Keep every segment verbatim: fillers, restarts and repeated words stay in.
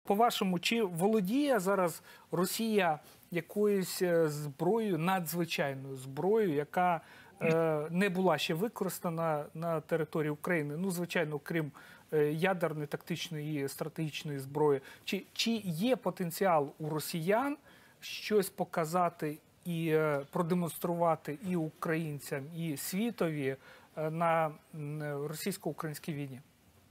по-вашому, чи володіє зараз Росія якоюсь зброєю, надзвичайною зброєю, яка е, не була ще використана на території України? Ну, звичайно, крім е, ядерної, тактичної і стратегічної зброї. Чи, чи є потенціал у росіян щось показати і е, продемонструвати і українцям, і світові е, на російсько-українській війні?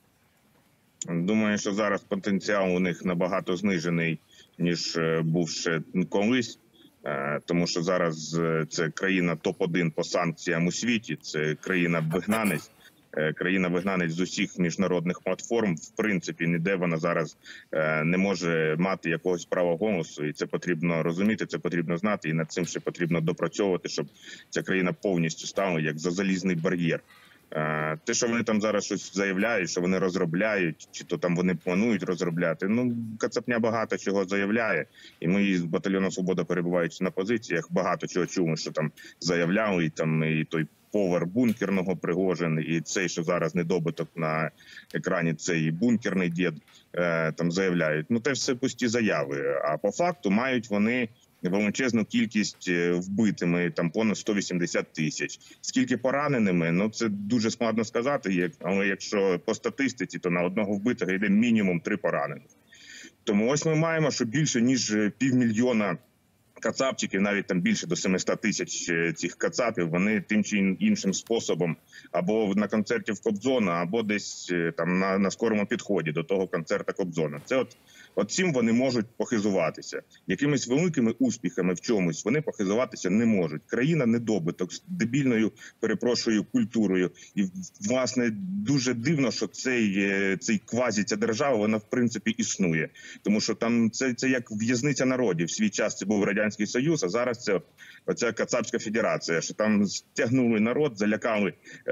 Думаю, що зараз потенціал у них набагато знижений, ніж був ще колись. Тому що зараз це країна топ один по санкціям у світі, це країна-вигнанець, країна-вигнанець з усіх міжнародних платформ. В принципі, ніде вона зараз не може мати якогось права голосу. І це потрібно розуміти, це потрібно знати. І над цим ще потрібно допрацьовувати, щоб ця країна повністю стала як за залізний бар'єр. Те, що вони там зараз щось заявляють, що вони розробляють, чи то там вони планують розробляти, ну, Кацапня багато чого заявляє. І ми з батальйону «Свобода», перебуваючи на позиціях, багато чого чули, що там заявляли, і там і той повар бункерного Пригожин, і цей, що зараз недобиток на екрані, цей бункерний дід, там заявляють. Ну, це все пусті заяви. А по факту мають вони величезну кількість вбитими, там понад сто вісімдесят тисяч. Скільки пораненими, ну це дуже складно сказати, але якщо по статистиці, то на одного вбитого йде мінімум три поранених. Тому ось ми маємо, що більше ніж півмільйона кацапчиків, навіть там більше до семисот тисяч цих кацапів, вони тим чи іншим способом або на концерті в Кобзона, або десь там на, на скорому підході до того концерта Кобзона. Це от, от цим вони можуть похизуватися. Якимись великими успіхами в чомусь вони похизуватися не можуть. Країна недобиток з дебільною, перепрошую, культурою. І, власне, дуже дивно, що цей, цей квазі, ця держава, вона в принципі існує. Тому що там це, це як в'язниця народів. В свій час це був Радянський Союз, а зараз це оця Кацапська Федерація, що там стягнули народ, залякали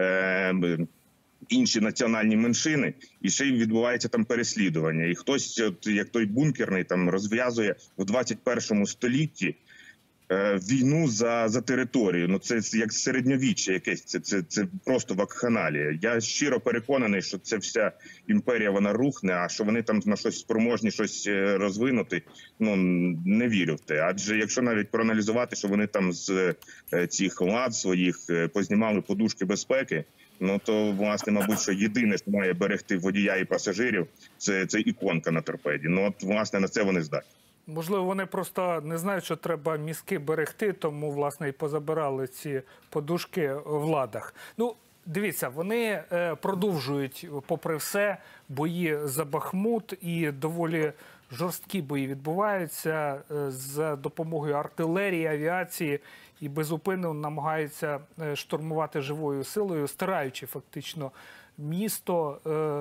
е, інші національні меншини, і ще й відбувається там переслідування. І хтось, от, як той бункерний, там розв'язує в двадцять першому столітті е, війну за, за територію. Ну це як середньовіччя якесь, це, це, це просто вакханалія. Я щиро переконаний, що ця вся імперія, вона рухне, а що вони там на щось спроможні, щось розвинути, ну, не вірю в те. Адже якщо навіть проаналізувати, що вони там з цих лад своїх познімали подушки безпеки, ну то, власне, мабуть, що єдине, що має берегти водія і пасажирів, це, це іконка на торпеді. Ну от, власне, на це вони здатні. Можливо, вони просто не знають, що треба мізки берегти, тому, власне, і позабирали ці подушки в ладах. Ну, дивіться, вони продовжують, попри все, бої за Бахмут, і доволі жорсткі бої відбуваються за допомогою артилерії, авіації, і безупинно намагаються штурмувати живою силою, стираючи фактично місто.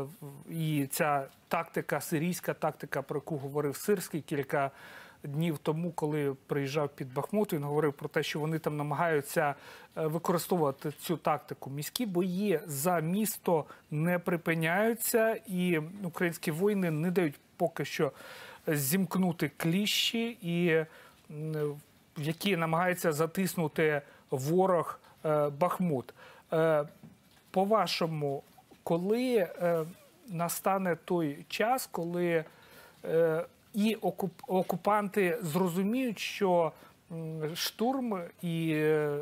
І ця тактика, сирійська тактика, про яку говорив Сирський кілька днів тому, коли приїжджав під Бахмут, він говорив про те, що вони там намагаються використовувати цю тактику. Міські бої за місто не припиняються, і українські воїни не дають поки що зімкнути кліщі, і які намагаються затиснути ворог Бахмут. По-вашому, коли настане той час, коли і окупанти зрозуміють, що штурм і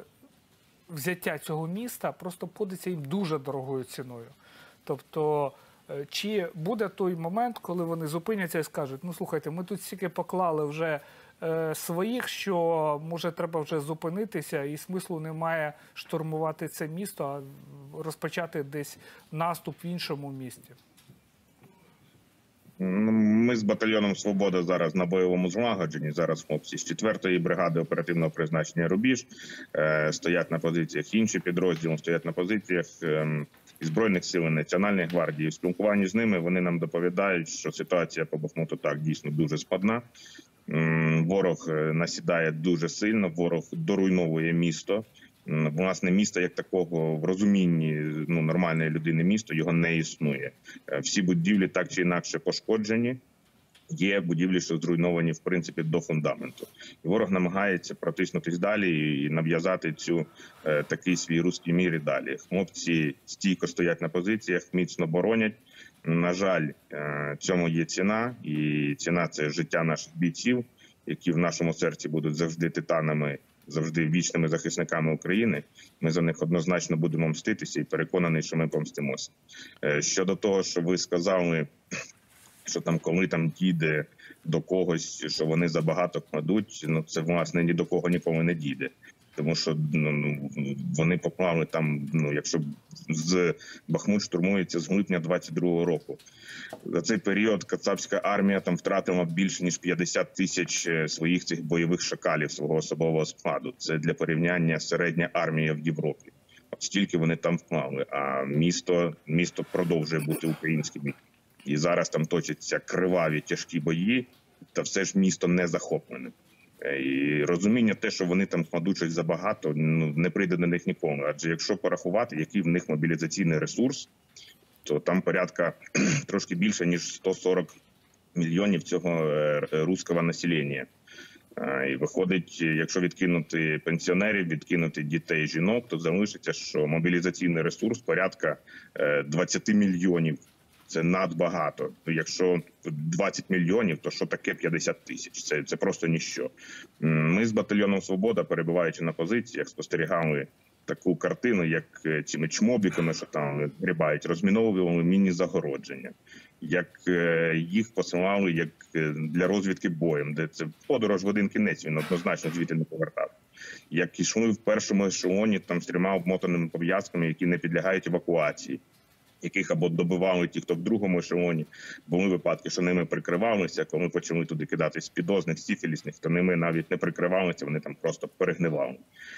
взяття цього міста просто обходиться їм дуже дорогою ціною? Тобто, чи буде той момент, коли вони зупиняться і скажуть, ну, слухайте, ми тут стільки поклали вже е, своїх, що, може, треба вже зупинитися, і смислу немає штурмувати це місто, а розпочати десь наступ в іншому місті? Ми з батальйоном «Свобода» зараз на бойовому злагодженні. Зараз хлопці з четвертої бригади оперативного призначення «Рубіж» е, стоять на позиціях, інші підрозділи стоять на позиціях е, Збройних сил, Національної гвардії. В спілкуванні з ними вони нам доповідають, що ситуація по Бахмуту так дійсно дуже складна. Ворог насідає дуже сильно, ворог доруйновує місто. Власне, міста як такого в розумінні ну, нормальної людини місто його не існує. Всі будівлі так чи інакше пошкоджені. Є будівлі, що зруйновані, в принципі, до фундаменту. І ворог намагається протиснутись далі і нав'язати цю е, такий свій руський мір і далі. Хлопці стійко стоять на позиціях, міцно боронять. На жаль, цьому є ціна, і ціна – це життя наших бійців, які в нашому серці будуть завжди титанами, завжди вічними захисниками України. Ми за них однозначно будемо мститися і переконаний, що ми помстимося. Щодо того, що ви сказали, що там коли там дійде до когось, що вони забагато кладуть, ну це, власне, ні до кого ніколи не дійде. Тому що ну, вони поклали там, ну якщо з Бахмут штурмується з грудня двадцять другого року. За цей період кацапська армія там втратила більше ніж п'ятдесят тисяч своїх цих бойових шакалів, свого особового складу. Це для порівняння середня армія в Європі. От стільки вони там вклали, а місто, місто продовжує бути українським. І зараз там точаться криваві тяжкі бої, та все ж місто не захоплене. І розуміння те, що вони там кладуть щось забагато, ну, не прийде до них ніколи. Адже якщо порахувати, який в них мобілізаційний ресурс, то там порядка трошки більше, ніж сто сорок мільйонів цього руського населення. І виходить, якщо відкинути пенсіонерів, відкинути дітей, жінок, то залишиться, що мобілізаційний ресурс порядка двадцять мільйонів. Це надбагато. Якщо двадцять мільйонів, то що таке п'ятдесят тисяч? Це, це просто ніщо. Ми з батальйоном «Свобода», перебуваючи на позиціях, спостерігали таку картину, як цими чмобіками, що там грібають, розміновували міні-загородження. Як їх посилали як для розвідки боєм, де це подорож в один кінець, він однозначно звідти не повертав. Як йшли в першому ешелоні там з трьома обмотаними пов'язками, які не підлягають евакуації, яких або добивали ті, хто в другому ешелоні. Були випадки, що ними прикривалися, коли почали туди кидати спідозних, сіфілісних, то ними навіть не прикривалися, вони там просто перегнивали.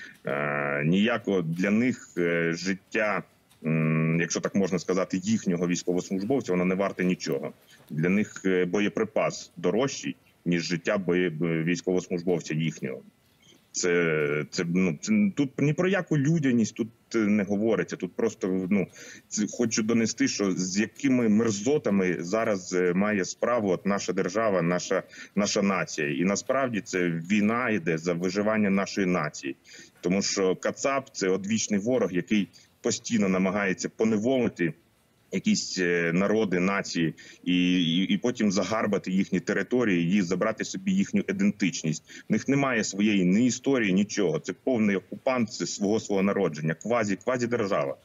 Е, ніякого для них е, життя, е, якщо так можна сказати, їхнього військовослужбовця, воно не варте нічого. Для них боєприпас дорожчий, ніж життя бої... військовослужбовця їхнього. Це, це, ну, це тут ні про яку людяність тут не говориться. Тут просто ну, це, хочу донести, що з якими мерзотами зараз має справу от наша держава, наша, наша нація. І насправді це війна йде за виживання нашої нації. Тому що Кацап – це одвічний ворог, який постійно намагається поневолити якісь народи, нації, і, і, і потім загарбати їхні території і забрати собі їхню ідентичність. В них немає своєї ні історії, нічого. Це повний окупант це свого свого народження, квазі, квазі-держава.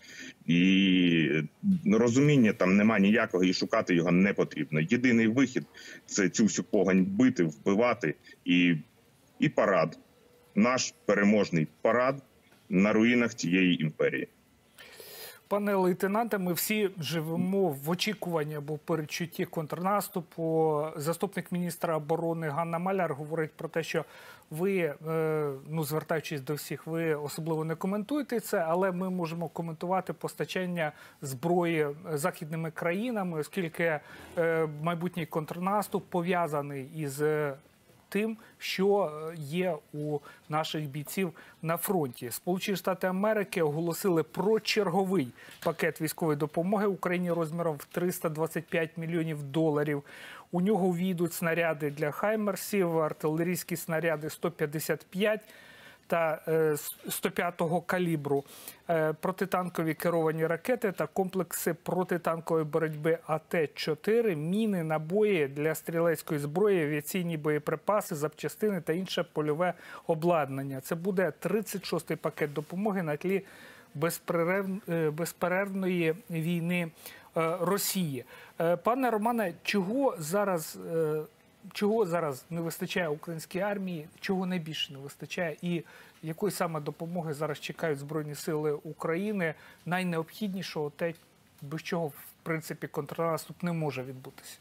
І розуміння там немає ніякого, і шукати його не потрібно. Єдиний вихід – це цю всю погань бити, вбивати і, і парад. Наш переможний парад на руїнах цієї імперії. Пане лейтенанте, ми всі живемо в очікуванні або в передчутті контрнаступу. Заступник міністра оборони Ганна Маляр говорить про те, що ви, ну, звертаючись до всіх, ви особливо не коментуєте це, але ми можемо коментувати постачання зброї західними країнами, оскільки майбутній контрнаступ пов'язаний із тим, що є у наших бійців на фронті. Сполучені Штати Америки оголосили про черговий пакет військової допомоги Україні розміром в триста двадцять п'ять мільйонів доларів. У нього увійдуть снаряди для хаймерсів, артилерійські снаряди сто п'ятдесят п'ять та сто п'ятого калібру, протитанкові керовані ракети та комплекси протитанкової боротьби А Т чотири, міни, набої для стрілецької зброї, авіаційні боєприпаси, запчастини та інше польове обладнання. Це буде тридцять шостий пакет допомоги на тлі безперервної війни Росії. Пане Романе, чого зараз... Чого зараз не вистачає українській армії, чого найбільше не вистачає і якої саме допомоги зараз чекають Збройні Сили України, найнеобхіднішого, те, без чого, в принципі, контрнаступ не може відбутися?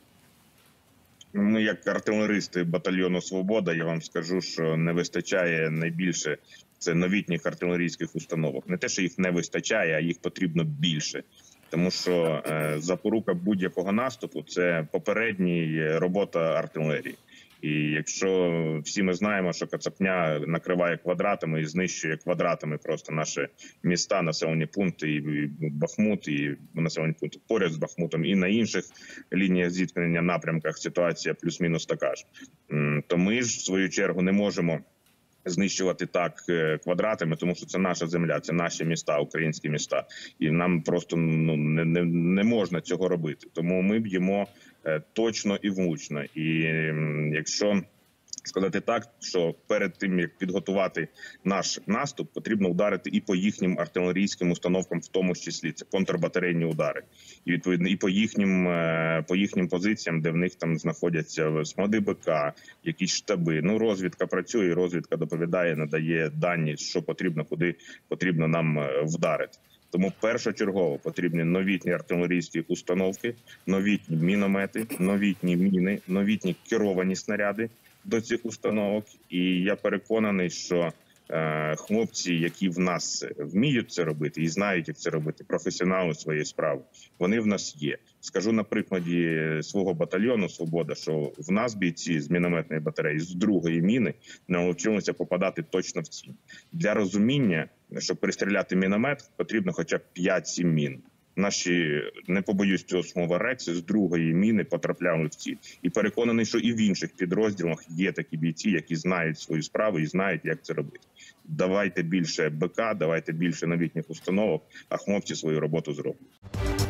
Ми, як артилеристи батальйону «Свобода», я вам скажу, що не вистачає найбільше це новітніх артилерійських установок. Не те, що їх не вистачає, а їх потрібно більше. Тому що е, запорука будь-якого наступу – це попередня робота артилерії. І якщо всі ми знаємо, що Кацапня накриває квадратами і знищує квадратами просто наші міста, населені пункти, і Бахмут, і населені пункти поряд з Бахмутом, і на інших лініях зіткнення, напрямках ситуація плюс-мінус така ж, то ми ж, в свою чергу, не можемо знищувати так е, квадратами, тому що це наша земля, це наші міста, українські міста, і нам просто ну не, не, не можна цього робити. Тому ми б'ємо е, точно і влучно. І м, якщо сказати так, що перед тим як підготувати наш наступ, потрібно ударити і по їхнім артилерійським установкам, в тому числі це контрбатарейні удари, і відповідно і по їхнім е, по їхнім позиціям, де в них там знаходяться склади БК, якісь штаби. Ну розвідка працює, і розвідка доповідає, надає дані, що потрібно, куди потрібно нам е, вдарити. Тому першочергово потрібні новітні артилерійські установки, новітні міномети, новітні міни, новітні керовані снаряди до цих установок. І я переконаний, що е, хлопці, які в нас вміють це робити і знають, як це робити, професіонали своєї справи, вони в нас є. Скажу на прикладі свого батальйону «Свобода», що в нас бійці з мінометної батареї, з другої міни, навчилися попадати точно в ціль. Для розуміння, щоб перестріляти міномет, потрібно хоча б п'ять-сім мін. Наші, не побоюсь цього слова, рекси з другої міни потрапляли в ціль. І переконаний, що і в інших підрозділах є такі бійці, які знають свою справу і знають, як це робити. Давайте більше БК, давайте більше новітніх установок, а хлопці свою роботу зроблять.